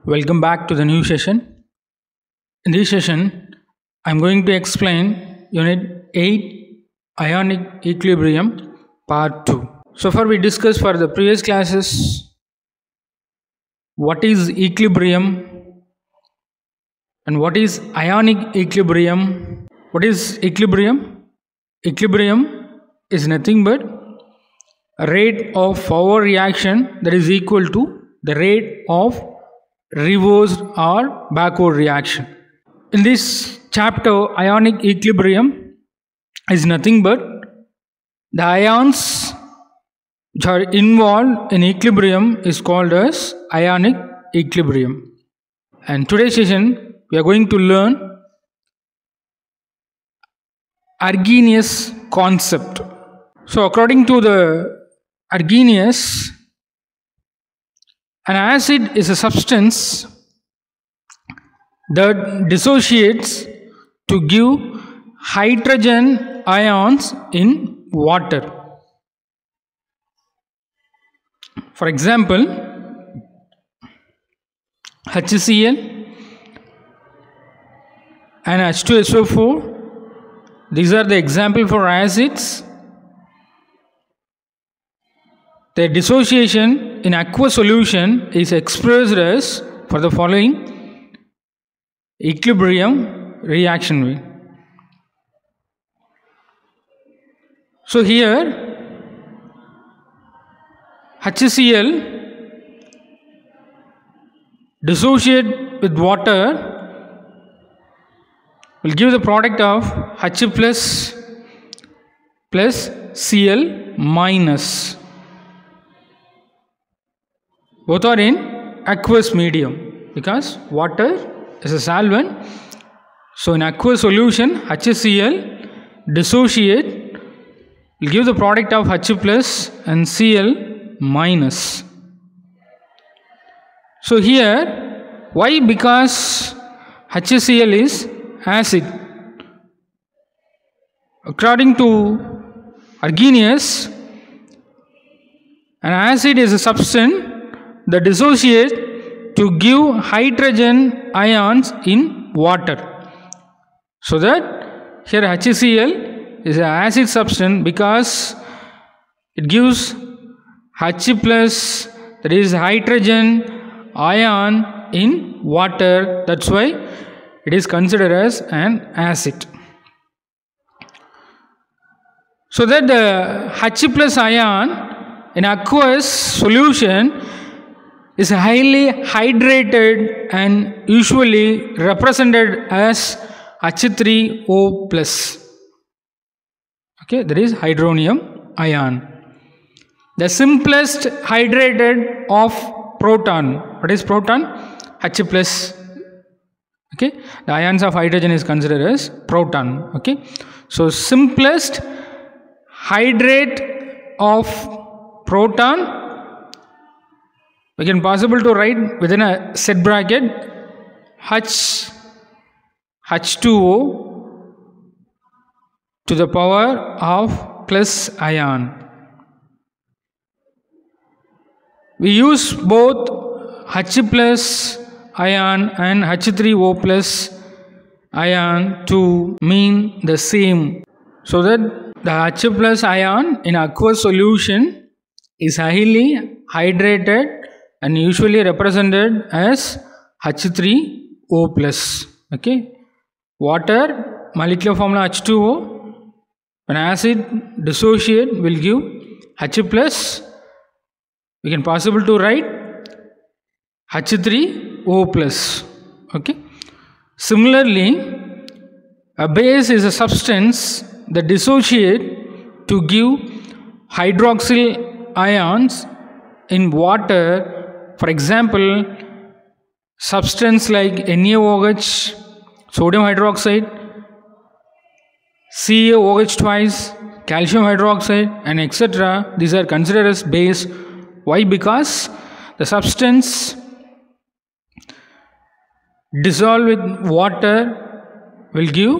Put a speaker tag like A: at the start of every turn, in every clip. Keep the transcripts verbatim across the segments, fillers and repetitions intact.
A: Welcome back to the new session. In this session, I'm going to explain Unit eight Ionic Equilibrium Part two. So far we discussed for the previous classes what is equilibrium and what is ionic equilibrium. What is equilibrium? Equilibrium is nothing but a rate of forward reaction that is equal to the rate of reverse or backward reaction. In this chapter, ionic equilibrium is nothing but the ions which are involved in equilibrium is called as ionic equilibrium. And today's session we are going to learn Arrhenius concept. So according to the Arrhenius, an acid is a substance that dissociates to give hydrogen ions in water. For example, HCl and H two S O four. These are the example for acids. Their dissociation in aqueous solution is expressed as for the following equilibrium reaction way. So here HCl dissociate with water will give the product of H plus plus Cl minus. Both are in aqueous medium because water is a solvent. So in aqueous solution, HCl dissociate will give the product of H plus and Cl minus. So here, why? Because HCl is acid. According to Arrhenius, an acid is a substance that dissociate to give hydrogen ions in water. So that here HCl is an acid substance because it gives H plus, that is hydrogen ion in water. That's why it is considered as an acid. So that the H plus ion in aqueous solution is highly hydrated and usually represented as H three O plus. Okay, that is hydronium ion. The simplest hydrated of proton. What is proton? H plus. Okay, the ions of hydrogen is considered as proton. Okay, so simplest hydrate of proton, we can possible to write within a set bracket H H two O to the power of plus ion. We use both H plus ion and H three O plus ion to mean the same. So that the H plus ion in aqueous solution is highly hydrated and usually represented as H three O plus. Okay. Water molecular formula H two O. When acid dissociate will give H plus. We can possible to write H three O plus. Okay. Similarly, a base is a substance that dissociate to give hydroxyl ions in water. For example, substance like NaOH, sodium hydroxide, CaOH twice, calcium hydroxide, and et cetera. These are considered as base. Why? Because the substance dissolved with water will give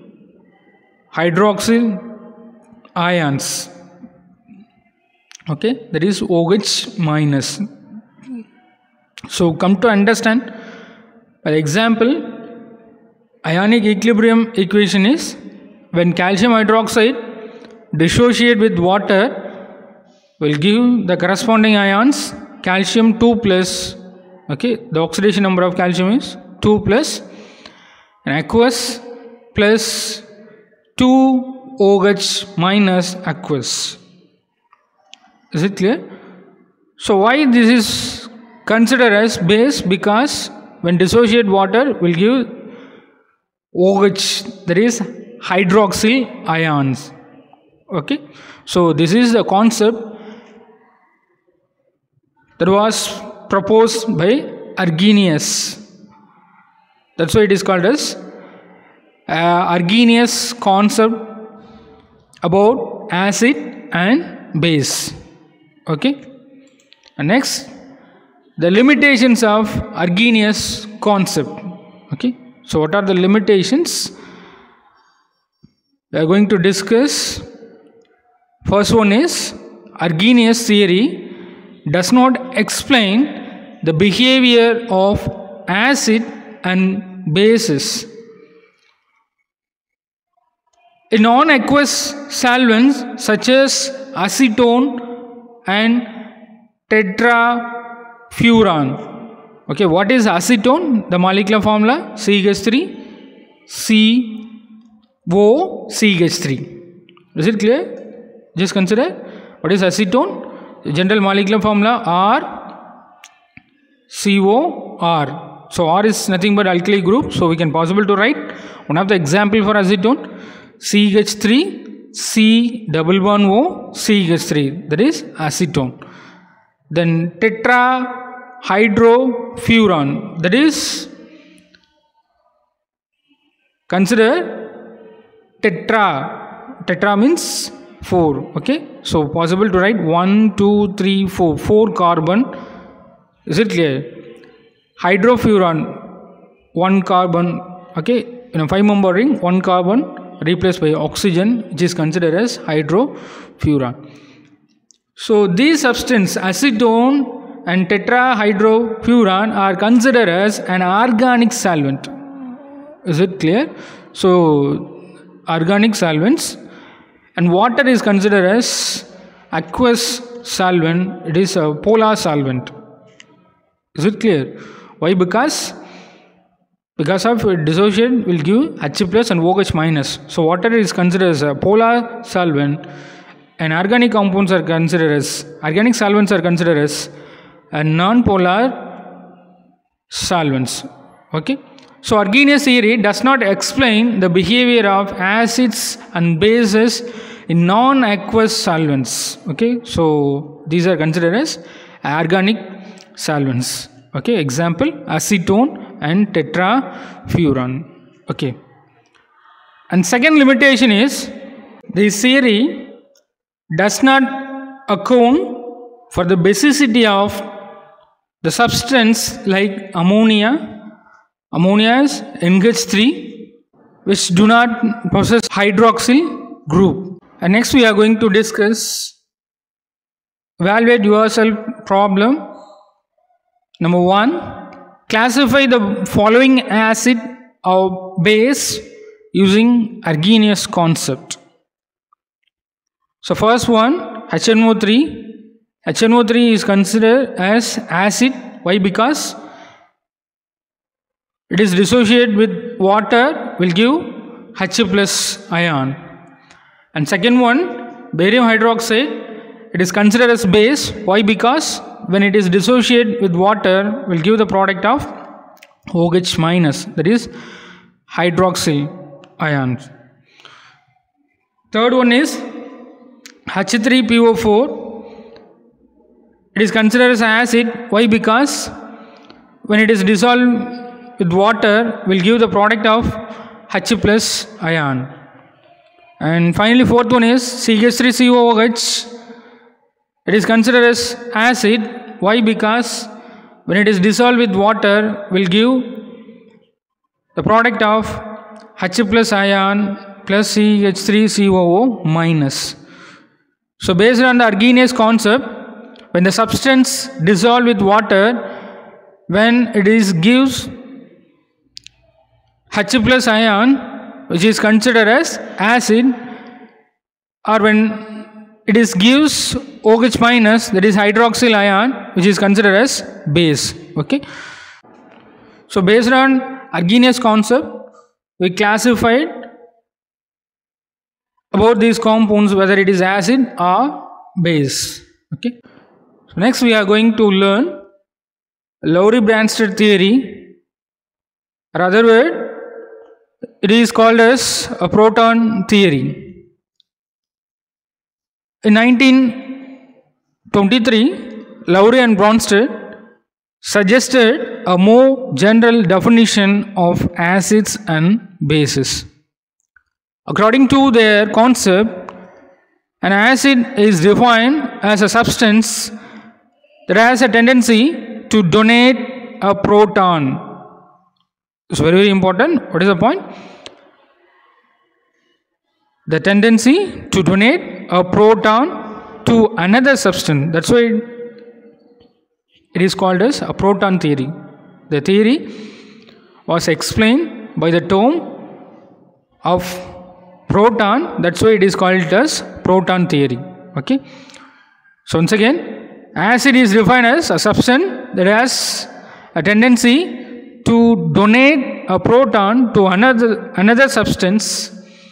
A: hydroxyl ions. Okay, that is OH minus. So come to understand. For example, ionic equilibrium equation is when calcium hydroxide dissociate with water will give the corresponding ions calcium two plus, okay, the oxidation number of calcium is two plus, and aqueous plus two OH minus aqueous. Is it clear? So why this is considered as base? Because when dissociate water will give OH, that is hydroxyl ions. Okay, so this is the concept that was proposed by Arrhenius. That's why it is called as uh, Arrhenius concept about acid and base. Okay, and next, the limitations of Arrhenius concept. Okay, so what are the limitations? We are going to discuss. First one is Arrhenius theory does not explain the behavior of acid and bases. In non-aqueous solvents such as acetone and tetrafuran. Okay, what is acetone? The molecular formula C H three C O C H three. Is it clear? Just consider what is acetone. The general molecular formula R C O R. So R is nothing but alkali group. So we can possible to write one of the example for acetone C H three C double one O C H three, that is acetone. Then tetrahydrofuran, that is consider tetra. Tetra means four. Okay, so possible to write one, two, three, four, four carbon. Is it clear? Hydrofuran, one carbon. Okay, in a five member ring, one carbon replaced by oxygen, which is considered as hydrofuran. So these substances, acetone and tetrahydrofuran, are considered as an organic solvent. Is it clear? So organic solvents. And water is considered as aqueous solvent. It is a polar solvent. Is it clear? Why? Because because of dissociation will give H plus and OH minus. So water is considered as a polar solvent, and organic compounds are considered as organic solvents are considered as a non-polar solvents. Okay. So Arrhenius theory does not explain the behavior of acids and bases in non-aqueous solvents. Okay, so these are considered as organic solvents. Okay, example acetone and tetrafuran. Okay, and second limitation is this theory does not account for the basicity of the substance like ammonia. Ammonia is N H three, which do not possess hydroxyl group. And next we are going to discuss evaluate yourself problem. Number one, classify the following acid or base using Arrhenius concept. So first one, H N O three. H N O three is considered as acid. Why? Because it is dissociated with water, will give H plus ion. And second one, barium hydroxide, it is considered as base. Why? Because when it is dissociated with water, will give the product of OH minus, that is hydroxyl ions. Third one is H three P O four. It is considered as acid. Why? Because when it is dissolved with water, will give the product of H plus ion. And finally fourth one is C H three C O H. It is considered as acid. Why? Because when it is dissolved with water, will give the product of H plus ion plus C H three C O O minus. So based on the Arrhenius concept, when the substance dissolved with water, when it is gives H plus ion, which is considered as acid, or when it is gives OH minus, that is hydroxyl ion, which is considered as base. Okay. So based on Arrhenius concept, we classified about these compounds whether it is acid or base. Okay. So next we are going to learn Lowry-Bronsted theory, or other word, it is called as a proton theory. In nineteen twenty-three, Lowry and Bronsted suggested a more general definition of acids and bases. According to their concept, an acid is defined as a substance that has a tendency to donate a proton. It's very, very important. What is the point? The tendency to donate a proton to another substance. That's why it is called as a proton theory. The theory was explained by the term of proton. That's why it is called as proton theory. Okay. So once again, acid is defined as a substance that has a tendency to donate a proton to another another substance,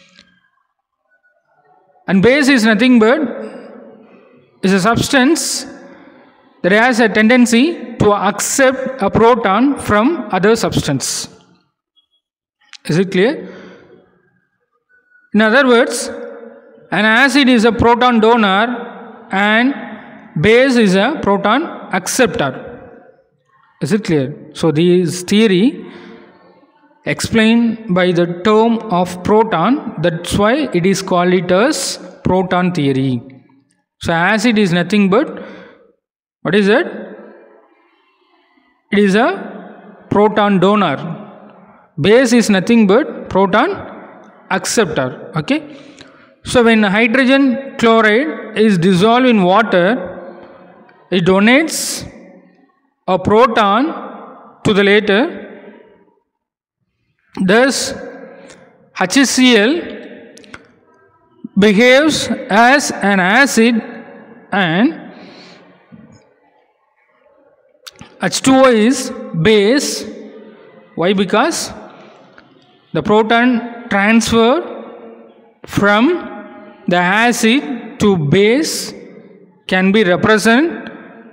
A: and base is nothing but is a substance that has a tendency to accept a proton from other substance. Is it clear? In other words, an acid is a proton donor and base is a proton acceptor. Is it clear? So this theory explained by the term of proton, that's why it is called it as proton theory. So acid is nothing but, what is it? It is a proton donor. Base is nothing but proton acceptor. Okay. So when hydrogen chloride is dissolved in water, it donates a proton to the latter. Thus HCl behaves as an acid and H two O is base. Why? Because the proton transfer from the acid to base can be represented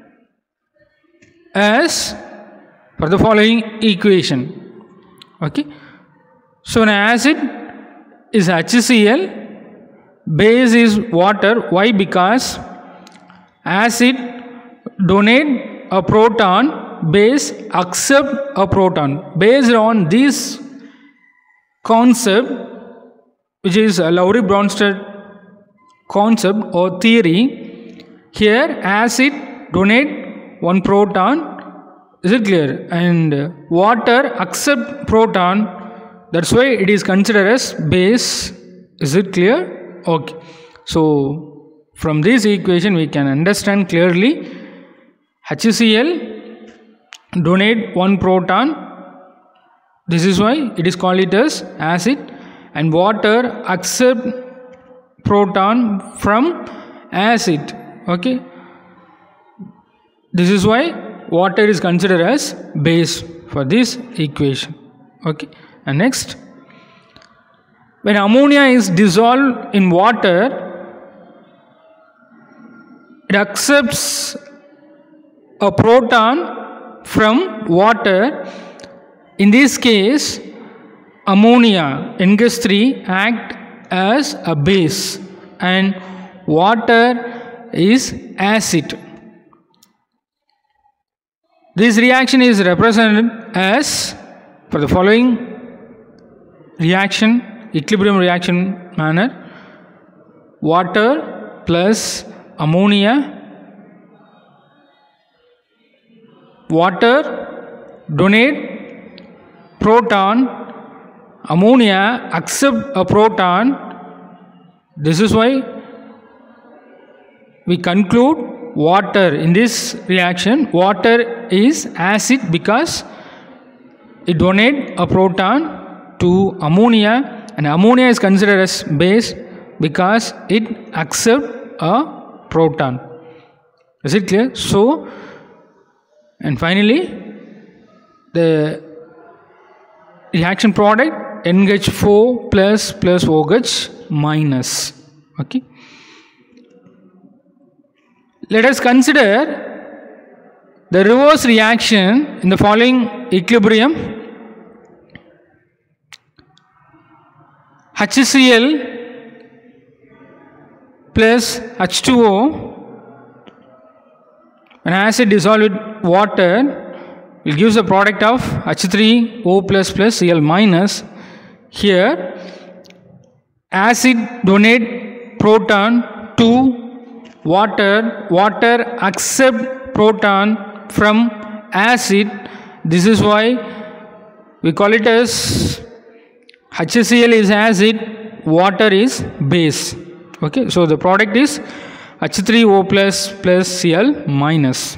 A: as for the following equation. Okay. So an acid is HCl, base is water. Why? Because acid donate a proton, base accept a proton. Based on this concept, which is a Lowry-Bronsted concept or theory, here acid donate one proton. Is it clear? And water accept proton. That's why it is considered as base. Is it clear? Okay. So from this equation we can understand clearly HCl donate one proton. This is why it is called it as acid, and water accept proton from acid. Okay. This is why water is considered as base for this equation. Okay. And next, when ammonia is dissolved in water, it accepts a proton from water. In this case, ammonia N H three act as a base and water is acid. This reaction is represented as for the following reaction, equilibrium reaction manner: water plus ammonia. Water donate proton, ammonia accept a proton. This is why we conclude water. In this reaction, water is acid because it donates a proton to ammonia, and ammonia is considered as base because it accepts a proton. Is it clear? So, and finally, the reaction product N H four plus plus OH minus. Okay. Let us consider the reverse reaction in the following equilibrium. HCl plus H two O, when acid dissolved with water, will give the product of H three O plus plus Cl minus. Here, acid donate proton to water, water accept proton from acid. This is why we call it as HCl is acid, water is base. Okay, so the product is H three O plus plus Cl minus.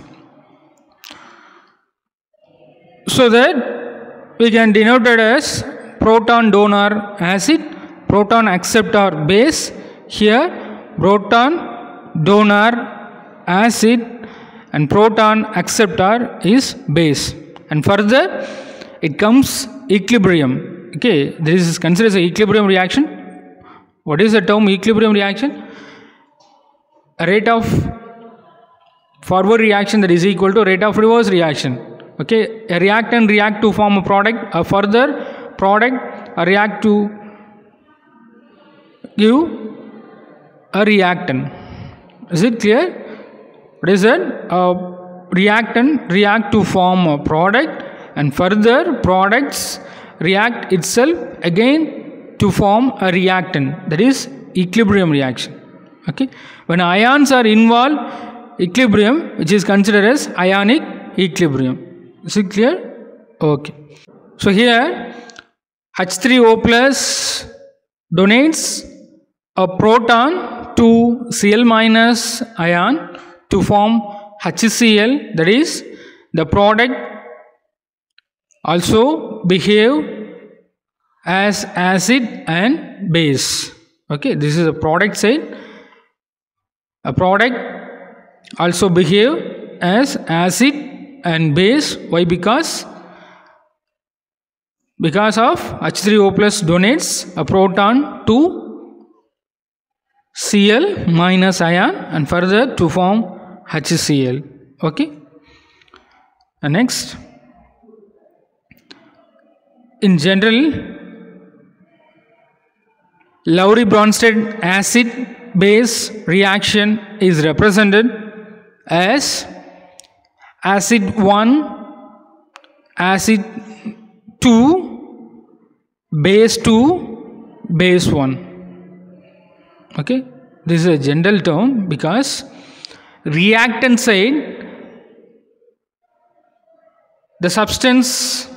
A: So that we can denote it as proton donor acid, proton acceptor base. Here proton donor acid and proton acceptor is base, and further it comes equilibrium. Okay, this is considered as an equilibrium reaction. What is the term equilibrium reaction? A rate of forward reaction that is equal to rate of reverse reaction. Okay, a reactant react to form a product, a further product a react to give a reactant. Is it clear? What is that? A reactant react to form a product, and further products react itself again to form a reactant. That is equilibrium reaction. Okay, when ions are involved, equilibrium, which is considered as ionic equilibrium. Is it clear? Okay. So here H three O plus donates a proton to Cl minus ion to form HCl, that is the product also behave as acid and base. Okay, this is a product side. A product also behave as acid and base. Why? Because because of H three O plus donates a proton to Cl minus ion and further to form HCl. Okay. And next, in general, Lowry-Bronsted acid base reaction is represented as acid one, acid two, base two, base one. Okay, this is a general term because reactant side, the substance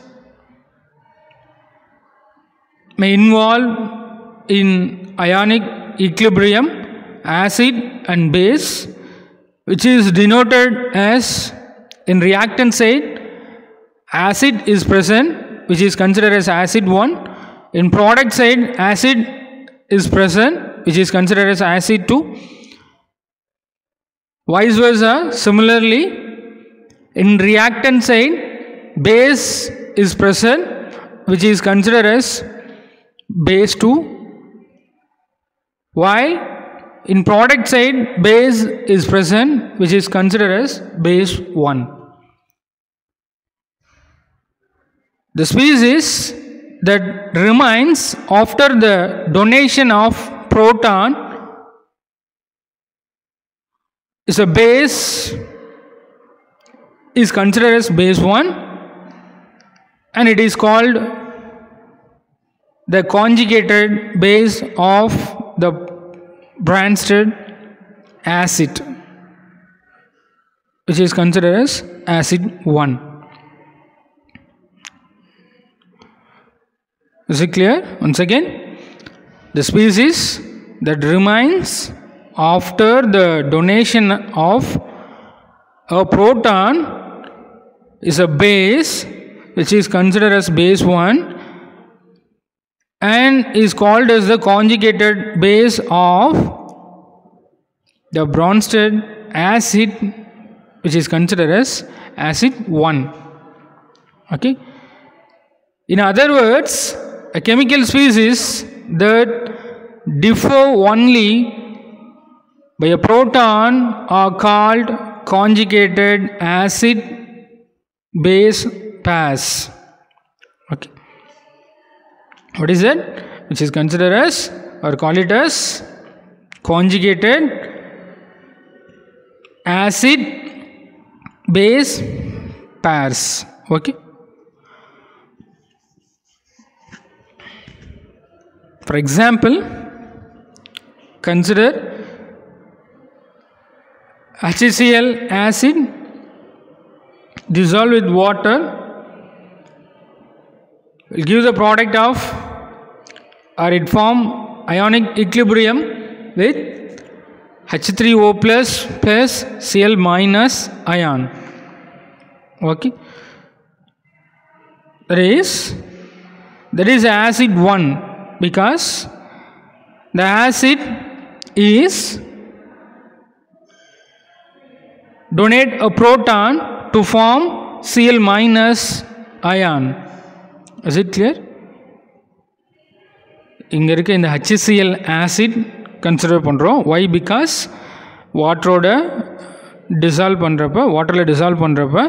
A: may involve in ionic equilibrium, acid and base, which is denoted as, in reactant side, acid is present, which is considered as acid one. In product side, acid is present, which is considered as acid two. Vice versa, similarly, in reactant side, base is present, which is considered as base two. While in product side, base is present, which is considered as base one. The species that remains after the donation of proton is a base, is considered as base one, and it is called the conjugated base of the Bronsted acid, which is considered as acid one. Is it clear? Once again, the species that remains after the donation of a proton is a base which is considered as base one and is called as the conjugated base of the Bronsted acid, which is considered as acid one. Okay. In other words, a chemical species that differ only by a proton are called conjugated acid base pairs. Okay. What is that? Which is considered as, or call it as, conjugated acid base pairs. Okay. For example, consider HCl acid dissolved with water will give the product of, or it form ionic equilibrium with H three O plus plus Cl minus ion. Okay. That is, that is acid one, because the acid is donate a proton to form Cl minus ion. Is it clear? இங்க இருக்க இந்த HCl acid consider பண்றோம். Why? Because water ஓட dissolve பண்றப்ப, waterல dissolve பண்றப்ப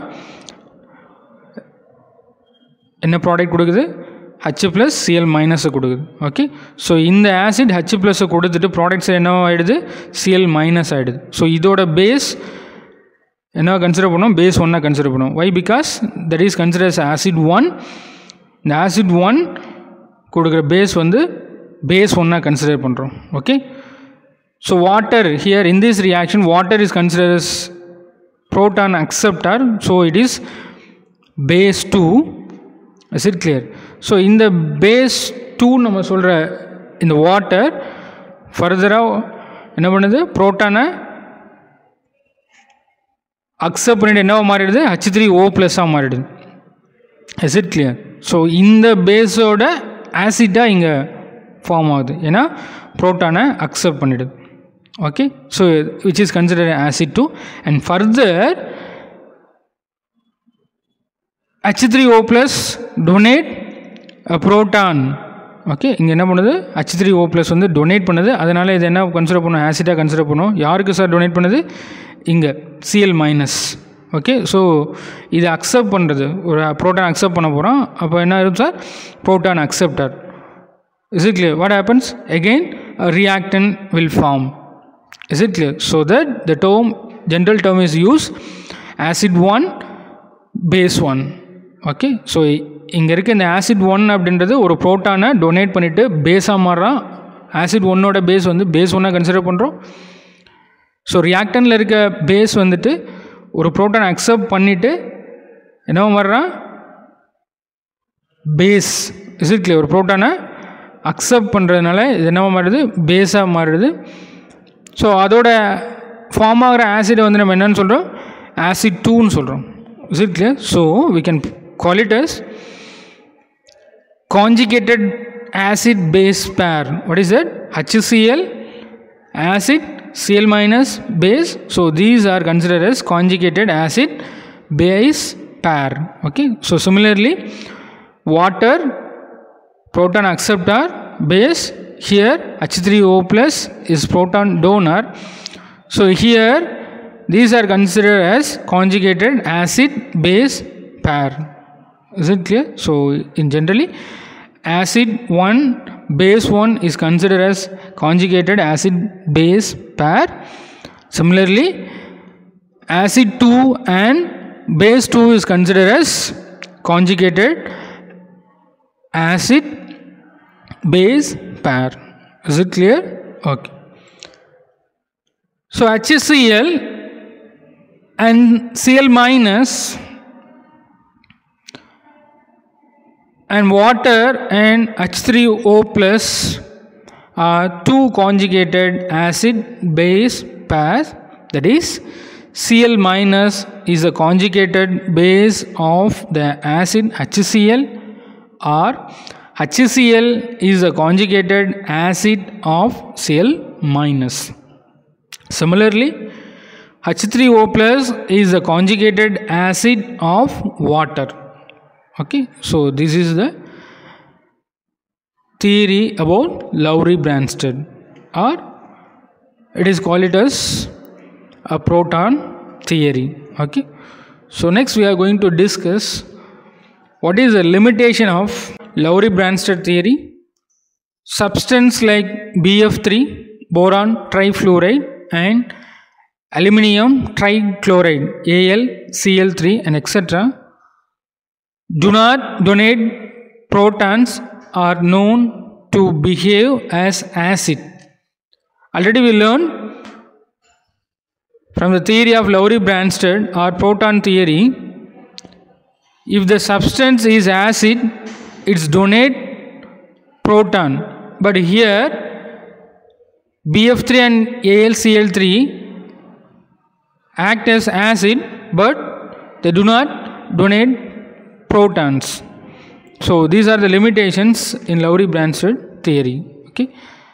A: என்ன product கொடுக்குது? H plus Cl minus கொடுக்குது. ஓகே. ஸோ இந்த ஆசிட் H plus கொடுத்துட்டு ப்ராடக்ட்ஸ் என்ன ஆகிடுது? Cl minus ஆகிடுது. ஸோ இதோட பேஸ் என்ன கன்சிடர் பண்ணுவோம்? பேஸ் ஒன்னாக கன்சிடர் பண்ணுவோம். Why? Because that is considers acid one. இந்த ஆசிட் ஒன் கொடுக்குற பேஸ் வந்து பேஸ் ஒன்னாக கன்சிடர் பண்ணுறோம். Okay. So water here in this reaction water is considers proton acceptor, so it is base two. Is it clear? So in the base two நம்ம சொல்கிற இந்த water ஃபர்தராக என்ன பண்ணுது? புரோட்டானை அக்செப்ட் பண்ணிட்டு என்னவா மாறிடுது? H three O ப்ளஸ்ஸாக மாறிடுது. Is it clear? ஸோ இந்த பேஸோட ஆசிட்டாக இங்கே ஃபார்ம் ஆகுது, ஏன்னா புரோட்டானை அக்செப்ட் பண்ணிடுது. Okay. So which is consider acid two. And further H three O plus donate a proton. ஓகே. இங்கே என்ன பண்ணுது? H three O plus வந்து டொனேட் பண்ணுது. அதனால் இது என்ன கன்சிடர் பண்ணும்? ஆசிட்டாக கன்சிடர் பண்ணும். யாருக்கு சார் டொனேட் பண்ணுது? இங்கே Cl மைனஸ். ஓகே. ஸோ இது அக்செப்ட் பண்ணுறது, ஒரு ப்ரோட்டான் அக்செப்ட் பண்ண போகிறோம். அப்போ என்ன இருக்கும் sir? Proton acceptor. Is it clear? What happens? Again a reactant will form. Is it clear? So that the term, general term is used acid one base one. Okay. So இங்கே இருக்க இந்த acid one அப்படின்றது ஒரு ப்ரோட்டானை donate பண்ணிவிட்டு பேஸாக மாறுறான். Acid ஒன்னோட base வந்து பேஸ் ஒன்னாக கன்சிடர் பண்ணுறோம். ஸோ ரியாக்டனில் இருக்க பேஸ் வந்துட்டு ஒரு ப்ரோட்டானை அக்செப்ட் பண்ணிவிட்டு என்னவா மாறுறான்? பேஸ். Is it clear? ஒரு ப்ரோட்டானை அக்செப்ட் பண்ணுறதுனால இது என்னவா மாறுது? பேஸாக மாறுது. ஸோ அதோட ஃபார்ம் ஆகிற ஆசிடை வந்து நம்ம என்னன்னு சொல்கிறோம்? ஆசிட் டூன்னு சொல்கிறோம். Is it clear? So we can call it as conjugated acid base pair. What is that? HCl acid Cl minus base. So these are considered as conjugated acid base pair. Okay. So similarly water proton acceptor base, here H three O plus is proton donor. So here these are considered as conjugated acid base pair. Is it clear? So in generally acid one base one is considered as conjugated acid base pair. Similarly acid two and base two is considered as conjugated acid base pair. Is it clear? Okay. So HCl and Cl minus and water and H three O plus are two conjugated acid base pairs, that is Cl minus is the conjugated base of the acid HCl, or HCl is the conjugated acid of Cl minus. Similarly, H three O plus is the conjugated acid of water. Okay, so this is the theory about Lowry-Bronsted, or it is called it as a proton theory. Okay, so next we are going to discuss what is the limitation of Lowry-Bronsted theory. Substance like B F three, boron trifluoride, and aluminium trichloride, A l C l three, and et cetera do not donate protons, are known to behave as acid. Already we learned from the theory of Lowry-Bronsted or proton theory, if the substance is acid, it's donate proton. But here B F three and A l C l three act as acid, but they do not donate protons. So these are the limitations in Lowry-Bronsted theory. Okay.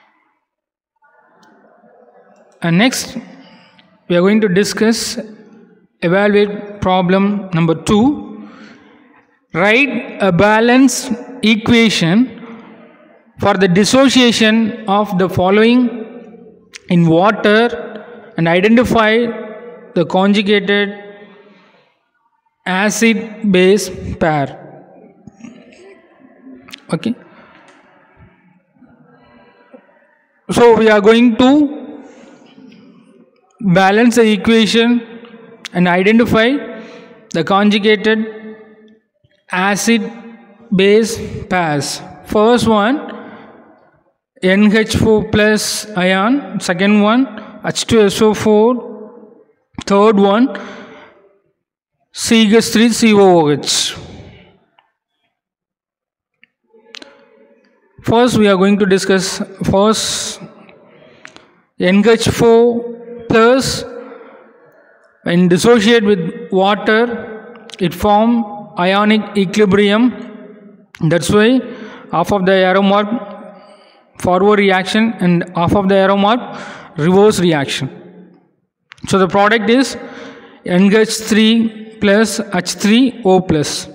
A: And next we are going to discuss, evaluate problem number two. Write a balanced equation for the dissociation of the following in water and identify the conjugated acid base pair. Okay, so we are going to balance the equation and identify the conjugated acid base pairs. First one N H four plus ion, second one H two S O four, third one C H three C O O H. First we are going to discuss first N H four plus, when dissociate with water it form ionic equilibrium. That's why half of the arrow mark forward reaction and half of the arrow mark reverse reaction. So the product is N H three plus H three O plus.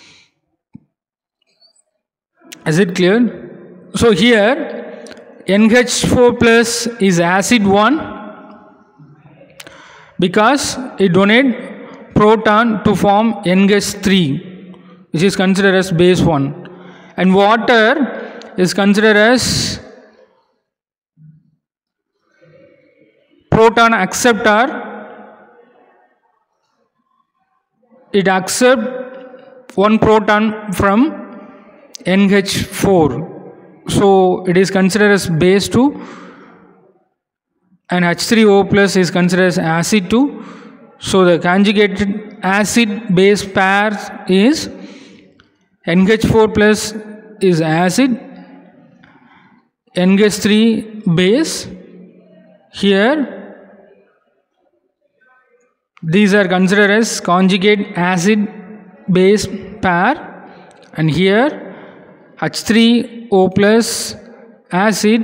A: Is it clear? So here N H four plus is acid one because it donate proton to form N H three, which is considered as base one, and water is considered as proton acceptor. It accept one proton from N H four. So it is considered as base two, and H three O plus is considered as acid two. So the conjugated acid base pair is N H four plus is acid, N H three base. Here these are considered as conjugate acid base pair, and here H three O plus acid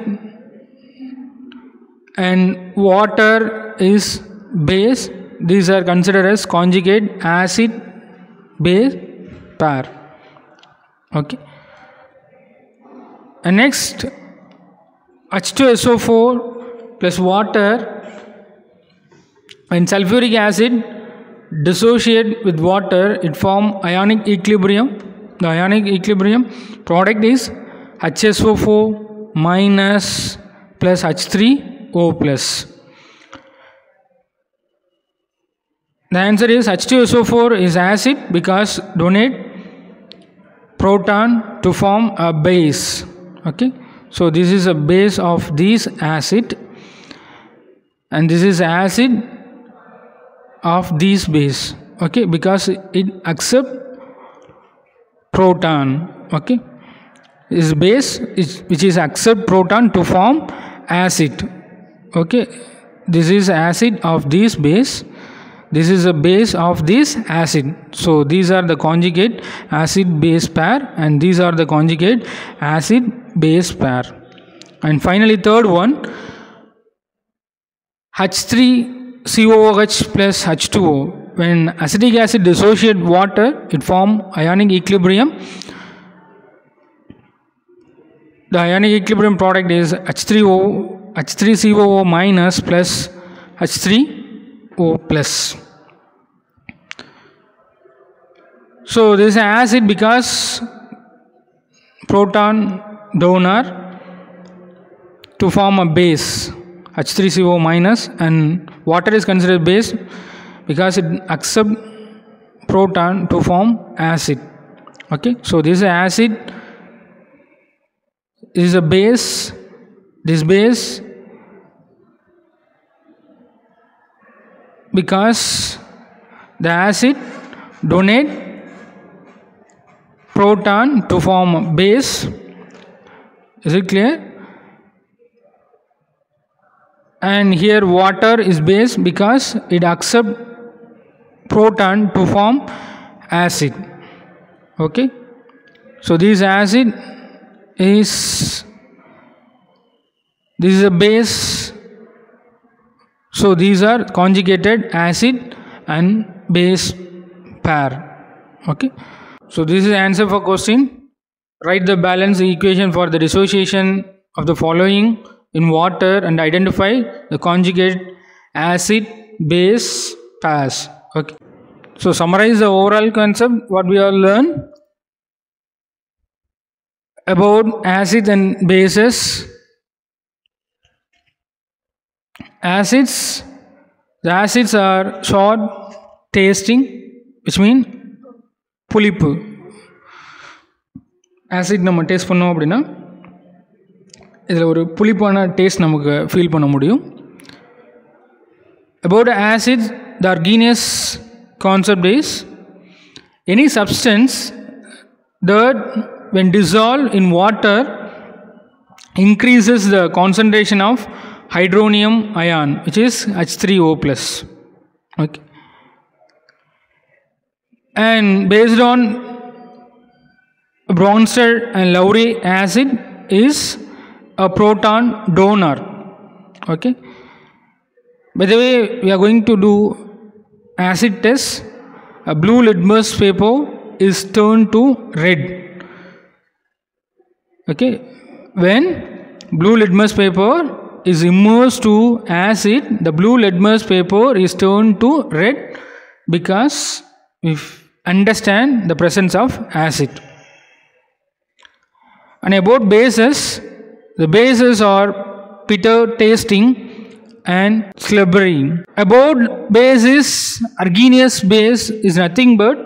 A: and water is base. These are considered as conjugate acid base pair. Okay. And next H two S O four plus water and sulfuric acid dissociate with water, it form ionic equilibrium. The ionic equilibrium product is H S O four minus plus H three O plus. The answer is H two S O four is acid because donate proton to form a base. Okay, so this is a base of this acid, and this is acid of this base. Okay, because it accept proton. Okay, is base is, which is accept proton to form acid. Okay, this is acid of this base, this is a base of this acid. So these are the conjugate acid base pair, and these are the conjugate acid base pair. And finally third one, H three C O O H plus H two O. When acetic acid dissociate water, it form ionic equilibrium. The ionic equilibrium product is H three O, H three C O O minus plus H three O plus. So this is acid because proton donor to form a base H three C O minus, and water is considered base because it accept proton to form acid. Okay, so this is acid, this is a base, this base because the acid donate proton to form a base. Is it clear? And here water is base because it accept proton to form acid. Okay, so this acid is, this is a base, so these are conjugated acid and base pair. Okay, so this is the answer for question. Write the balance equation for the dissociation of the following in water and identify the conjugate acid base pairs. Okay, so summarize the overall concept what we all learned about acids and bases. Acids, the acids are short tasting, which means புளிப்பு. Acid நம்ம taste பண்ணோம் அப்படின்னா இதில் ஒரு புளிப்பான taste நமக்கு feel பண்ண முடியும். About acids, the Arrhenius concept is any substance that when dissolved in water increases the concentration of hydronium ion, which is H three O plus. Okay, and based on Bronsted and Lowry acid is a proton donor. Okay, by the way, we are going to do acid test. A blue litmus paper is turned to red. Okay, when blue litmus paper is immersed to acid, the blue litmus paper is turned to red because we understand the presence of acid. And about bases, the bases are bitter tasting and slippery. About bases, Arrhenius base is nothing but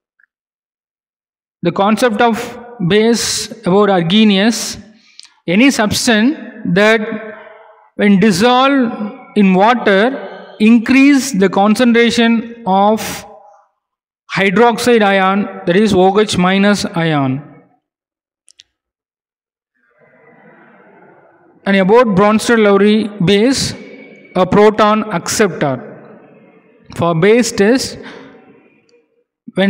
A: the concept of base about Arrhenius, any substance that when dissolved in water increase the concentration of hydroxide ion, that is OH minus ion. And about Bronsted-Lowry base, a proton acceptor. For base test, when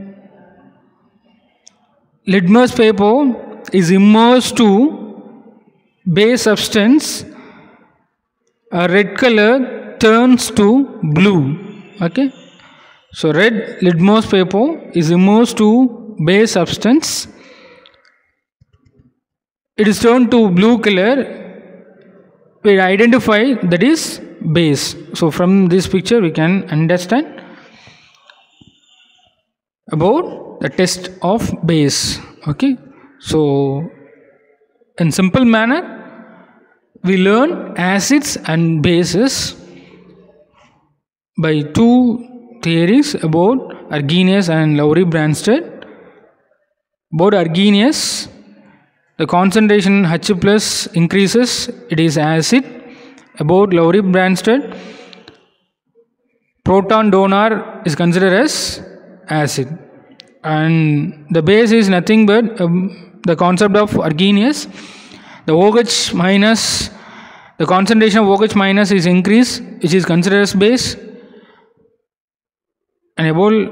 A: litmus paper is immersed to base substance, a red color turns to blue. Okay, so red litmus paper is immersed to base substance, it is turned to blue color. We identify that is base. So from this picture we can understand about the test of base. Okay, so in simple manner we learn acids and bases by two theories about Arrhenius and Lowry-Bronsted. About Arrhenius, the concentration H plus increases, it is acid. About Lowry-Bronsted, proton donor is considered as acid. And the base is nothing but um, the concept of Arrhenius. The OH minus, the concentration of OH minus is increased, which is considered as base. an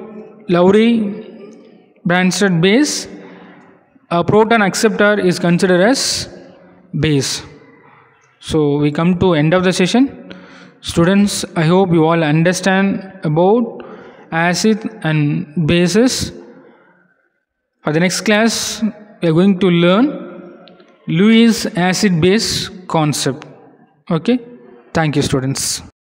A: Ebol-Lowry-Bronsted base, a proton acceptor is considered as base. So we come to end of the session. Students, I hope you all understand about acid and bases. For the next class, we are going to learn Lewis acid base concept. Okay, thank you, students.